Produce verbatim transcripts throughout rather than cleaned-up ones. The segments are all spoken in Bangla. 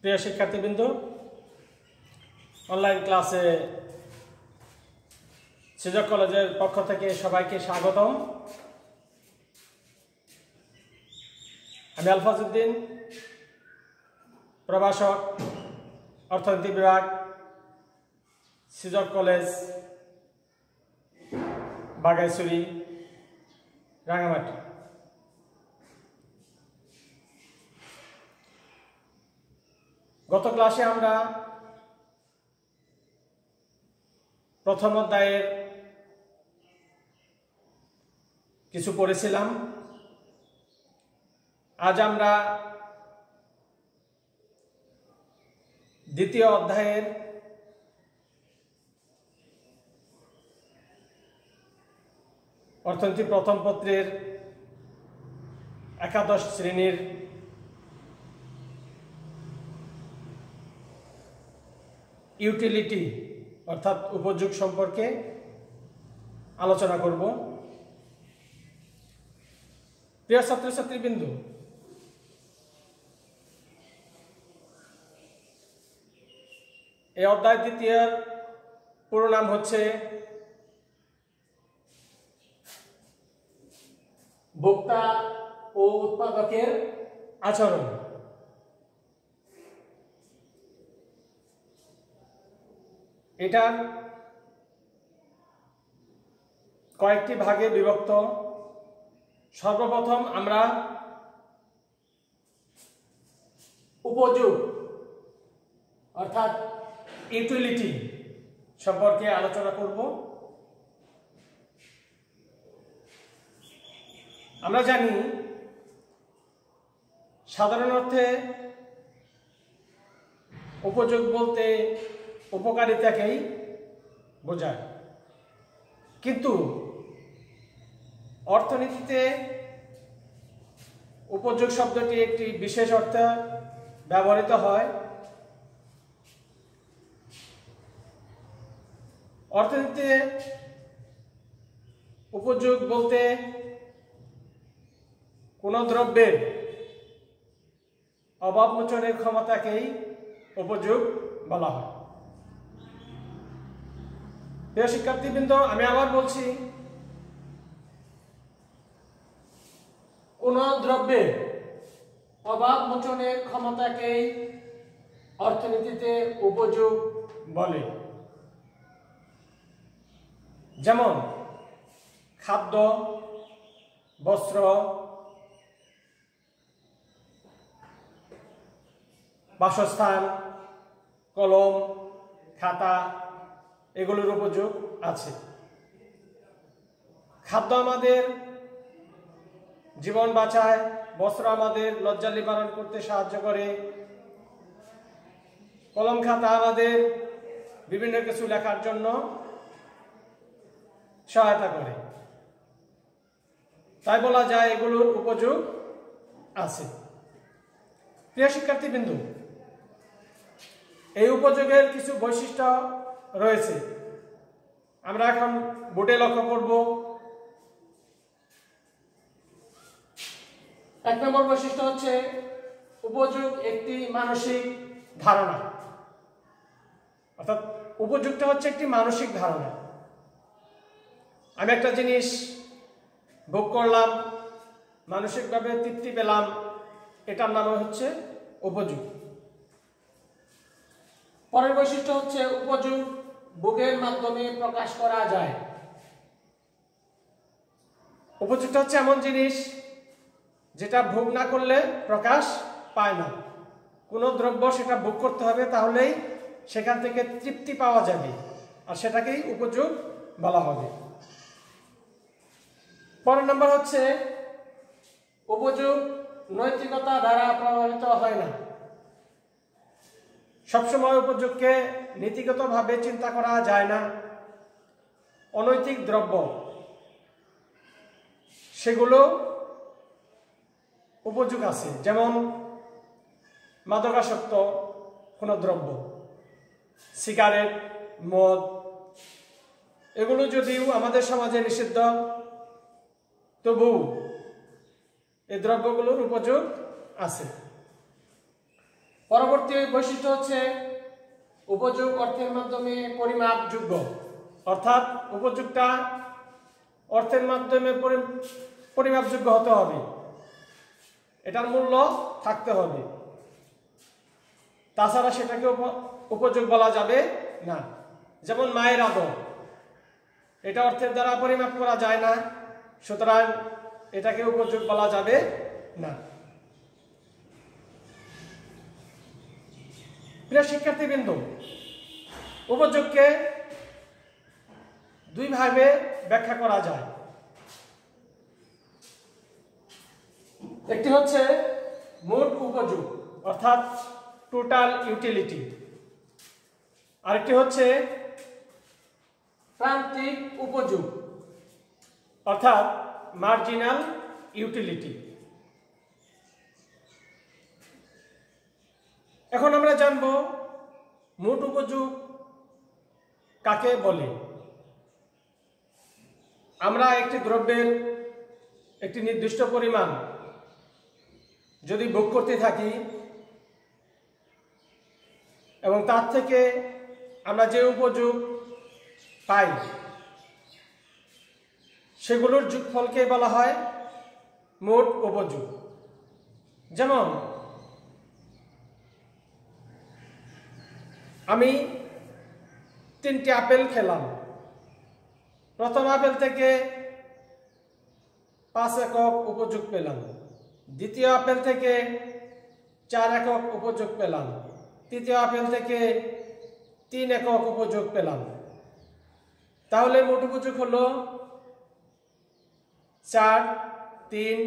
প্রিয় শিক্ষার্থীবৃন্দ, অনলাইন ক্লাসে সৃজক কলেজের পক্ষ থেকে সবাইকে স্বাগতম। আমি আলফাজউদ্দিন, প্রভাষক, অর্থনীতি বিভাগ, সৃজক কলেজ, বাগাইছড়ি, রাঙামাটি। গত ক্লাসে আমরা প্রথম অধ্যায়ের কিছু পড়েছিলাম। আজ আমরা দ্বিতীয় অধ্যায়ের অর্থনীতি প্রথম পত্রের একাদশ শ্রেণীর ইউটিলিটি অর্থাৎ উপযোগ সম্পর্কে আলোচনা করব। প্রিয় ছাত্রছাত্রীবৃন্দ, এই অধ্যায় দ্বিতীয় পুরো নাম হচ্ছে ভোক্তা ও উৎপাদকের আচরণ। এটার কয়েকটি ভাগে বিভক্ত। সর্বপ্রথম আমরা উপযোগ অর্থাৎ ইউটিলিটি সম্পর্কে আলোচনা করব। আমরা জানি সাধারণ অর্থে উপযোগ বলতে উপকারিতাকেই বোঝায়, কিন্তু অর্থনীতিতে উপযোগ শব্দটি একটি বিশেষ অর্থে ব্যবহৃত হয়। অর্থনীতিতে উপযোগ বলতে কোনো দ্রব্যের অভাব মোচনের ক্ষমতাকেই উপযোগ বলা হয়। প্রিয় শিক্ষার্থীবৃন্দ, আমি আবার বলছি, কোন দ্রব্যের অভাব মোচনের ক্ষমতাকেই অর্থনীতিতে উপযোগ বলে। যেমন খাদ্য, বস্ত্র, বাসস্থান, কলম, খাতা, এগুলোর উপযোগ আছে। খাদ্য আমাদের জীবন বাঁচায়, বস্ত্র আমাদের লজ্জা নিবারণ করতে সাহায্য করে, কলম খাতা আমাদের বিভিন্ন কিছু লেখার জন্য সহায়তা করে। তাই বলা যায় এগুলোর উপযোগ আছে। প্রিয় শিক্ষার্থীবৃন্দ, এই উপযোগের কিছু বৈশিষ্ট্য রয়েছে। আমরা এখন বোর্ডে লক্ষ্য করব। এক নম্বর বৈশিষ্ট্য হচ্ছে উপযোগ একটি মানসিক ধারণা, অর্থাৎ উপযোগটা হচ্ছে একটি মানসিক ধারণা। আমি একটা জিনিস ভোগ করলাম, মানসিকভাবে তৃপ্তি পেলাম, এটার নাম হচ্ছে উপযোগ। পরের বৈশিষ্ট্য হচ্ছে উপযোগ ভোগের মাধ্যমে প্রকাশ করা যায়। উপযোগটা হচ্ছে এমন জিনিস যেটা ভোগ না করলে প্রকাশ পায় না। কোনো দ্রব্য সেটা ভোগ করতে হবে, তাহলেই সেখান থেকে তৃপ্তি পাওয়া যাবে, আর সেটাকেই উপযোগ বলা হবে। পরের নম্বর হচ্ছে উপযোগ নৈতিকতা দ্বারা প্রভাবিত হয় না। সবসময় উপযোগকে নীতিগতভাবে চিন্তা করা যায় না। অনৈতিক দ্রব্য সেগুলো উপযোগ আছে, যেমন মাদকাসক্ত কোনো দ্রব্য, সিগারেট, মদ, এগুলো যদিও আমাদের সমাজে নিষিদ্ধ, তবু এই দ্রব্যগুলোর উপযোগ আছে। পরবর্তী বৈশিষ্ট্য হচ্ছে উপযোগ অর্থের মাধ্যমে পরিমাপযোগ্য, অর্থাৎ উপযোগটা অর্থের মাধ্যমে পরিমাপযোগ্য হতে হবে, এটার মূল্য থাকতে হবে, তাছাড়া সেটাকে উপযোগ বলা যাবে না। যেমন মায়ের আদর, এটা অর্থের দ্বারা পরিমাপ করা যায় না, সুতরাং এটাকে উপযোগ বলা যাবে না। প্রিয় শিক্ষার্থীবৃন্দ, উপযোগকে দুই ভাবে ব্যাখ্যা করা যায়। একটি হচ্ছে মোট উপযোগ অর্থাৎ টোটাল ইউটিলিটি, আরেকটি হচ্ছে প্রান্তিক উপযোগ অর্থাৎ মার্জিনাল ইউটিলিটি। এখন আমরা জানব মোট উপযোগ কাকে বলে। আমরা একটি দ্রব্যের একটি নির্দিষ্ট পরিমাণ যদি ভোগ করতে থাকি এবং তার থেকে আমরা যে উপযোগ পাই সেগুলোর যোগফলকে বলা হয় মোট উপযোগ। যেমন আমি তিনটি আপেল খেলাম, প্রথম আপেল থেকে পাঁচ একক উপযোগ পেলাম, দ্বিতীয় আপেল থেকে চার একক উপযোগ পেলাম, তৃতীয় আপেল থেকে তিন একক উপযোগ পেলাম। তাহলে মোট উপযোগ হলো চার, তিন,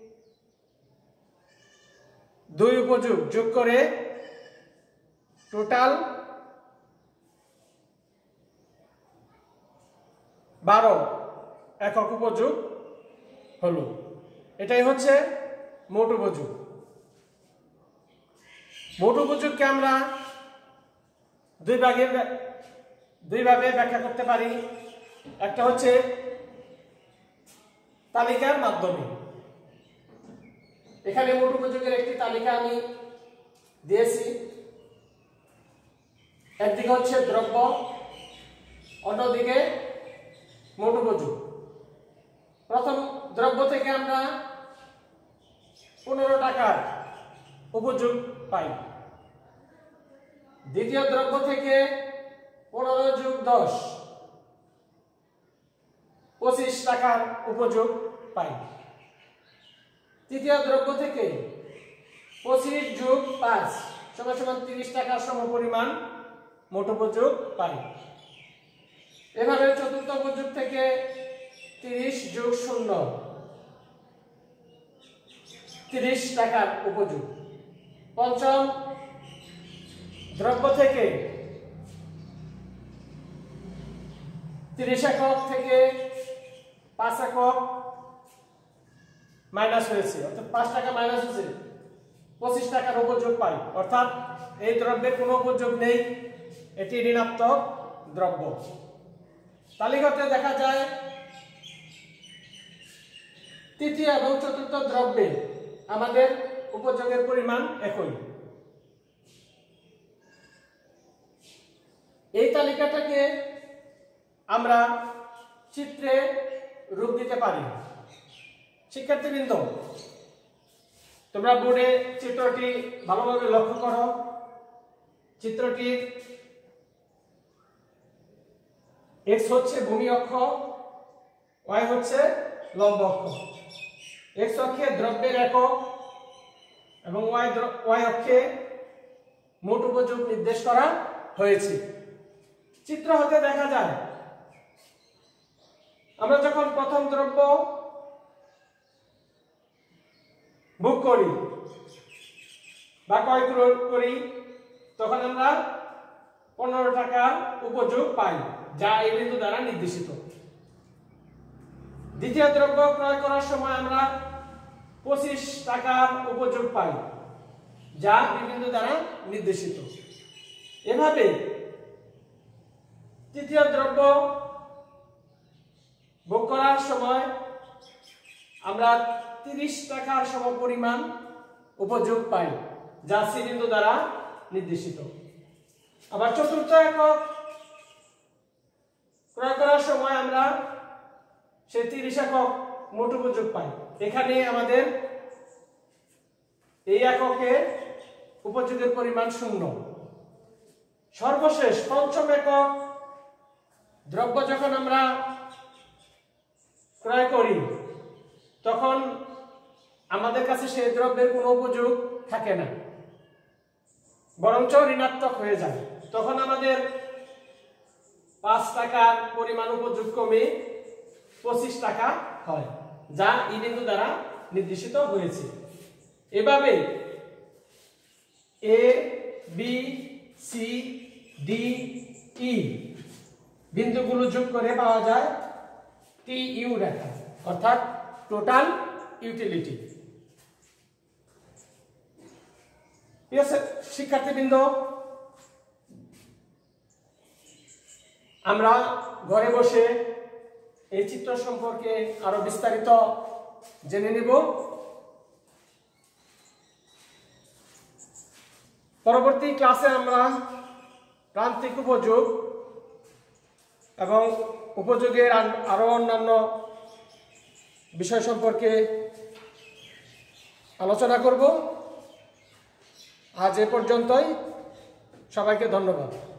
দুই উপযোগ যোগ করে টোটাল বারো একক উপযোগ হলো। এটাই হচ্ছে মোট উপযোগ। মোট উপযোগকে আমরা দুই ভাগে দুই ভাবে ব্যাখ্যা করতে পারি। একটা হচ্ছে তালিকার মাধ্যমে। এখানে মোট উপযোগের একটি তালিকা আমি দিয়েছি। একদিকে হচ্ছে দ্রব্য, অন্যদিকে মোট উপযোগ। প্রথম দ্রব্য থেকে আমরা পনেরো টাকার উপযোগ পাই, দ্বিতীয় দ্রব্য থেকে পনেরো যোগ দশ পঁচিশ টাকার উপযোগ পাই, তৃতীয় দ্রব্য থেকে পঁচিশ যোগ পাঁচ সমান সমান তিরিশ টাকার সমপরিমাণ মোট উপযোগ পাই। এভাবে চতুর্থ উপযোগ থেকে তিরিশ যোগ শূন্য তিরিশ টাকার উপযোগ। পঞ্চম দ্রব্য থেকে তিরিশ একক থেকে পাঁচ একক মাইনাস হয়েছে, অর্থাৎ পাঁচ টাকা মাইনাস হয়েছে, পঁচিশ টাকার উপযোগ পাই। অর্থাৎ এই দ্রব্যের কোনো উপযোগ নেই, এটি ঋণাত্মক দ্রব্য। তালিকাতে দেখা যায় তৃতীয় এবং চতুর্থ দ্রব্যে আমাদের উপযোগের পরিমাণ একই। এই তালিকাটাকে আমরা চিত্রে রূপ দিতে পারি। শিক্ষার্থীবৃন্দ, তোমরা বোর্ডে চিত্রটি ভালোভাবে লক্ষ্য করো। চিত্রটির এক্স হচ্ছে ভূমি অক্ষ, ওয়াই হচ্ছে লম্ব অক্ষ। এক্স অক্ষে দ্রব্যের একক এবং ওয়াই ওয়াই অক্ষে মোট উপযোগ নির্দেশ করা হয়েছে। চিত্র হতে দেখা যায় আমরা যখন প্রথম দ্রব্য বুক করি বা ক্রয় করি তখন আমরা পনেরো টাকার উপযোগ পাই, যা এই বিন্দু দ্বারা নির্দেশিত। দ্বিতীয় দ্রব্য ক্রয় করার সময় আমরা পঁচিশ টাকার উপযোগ পাই, যা এই বিন্দু দ্বারা নির্দেশিত। এভাবে তৃতীয় দ্রব্য ভোগ করার সময় আমরা তিরিশ টাকার সমপরিমাণ উপযোগ পাই। যা সি বিন্দু দ্বারা নির্দেশিত। আবার চতুর্থ একক ক্রয় করার সময় আমরা সেই তিরিশ একক মোট উপযোগ পাই। এখানে আমাদের এই এককে উপযোগের পরিমাণ শূন্য। সর্বশেষ পঞ্চম একক দ্রব্য যখন আমরা ক্রয় করি তখন আমাদের কাছে সেই দ্রব্যের কোনো উপযোগ থাকে না, বরঞ্চ ঋণাত্মক হয়ে যায়। তখন আমাদের পাঁচ টাকার পরিমাণ উপযোগ কমে পঁচিশ টাকা হয়, যা ই বিন্দু দ্বারা নির্দেশিত হয়েছে। এভাবে A B C D E বিন্দুগুলো যোগ করে পাওয়া যায় টি ইউ রেখা, অর্থাৎ টোটাল ইউটিলিটি। শিক্ষার্থীবৃন্দ, আমরা ঘরে বসে এই চিত্র সম্পর্কে আরো বিস্তারিত জেনে নিব। পরবর্তী ক্লাসে আমরা প্রান্তিক উপযোগ এবং উপযোগের আরো অন্যান্য বিষয় সম্পর্কে আলোচনা করব। আজ এ পর্যন্তই, সবাইকে ধন্যবাদ।